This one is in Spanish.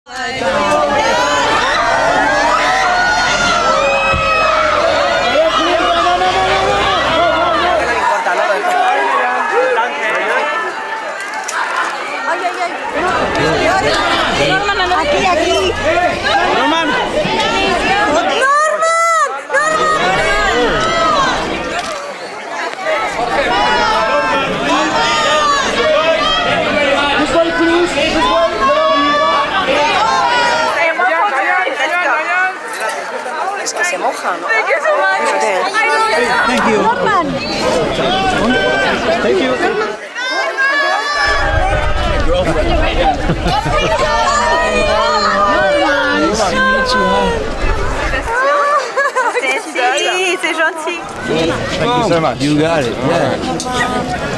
Aquí. Norman. This way, please. This way. Es que se moja, ¿no? Thank you. Norman. Thank you. Si, c'est gentil. Thank you so much. You got it. Yeah.